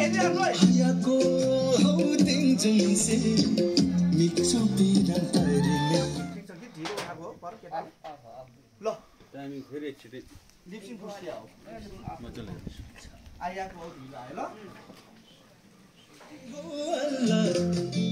Hayako holding jumse mikcho piran tarine Lo timing फेरि छिटै lip sync फुस्यो मजाले आइयाको ढिला है ल Allah